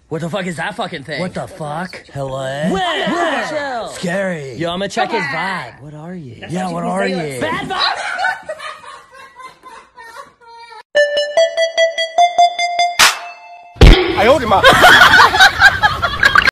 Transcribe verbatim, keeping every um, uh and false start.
What the fuck is that fucking thing? What the fuck? Hello? Wait, wait, chill. Scary. Yo, I'm gonna check his vibe. What are you? That's yeah, what are you? Like, bad vibe! I owed him up.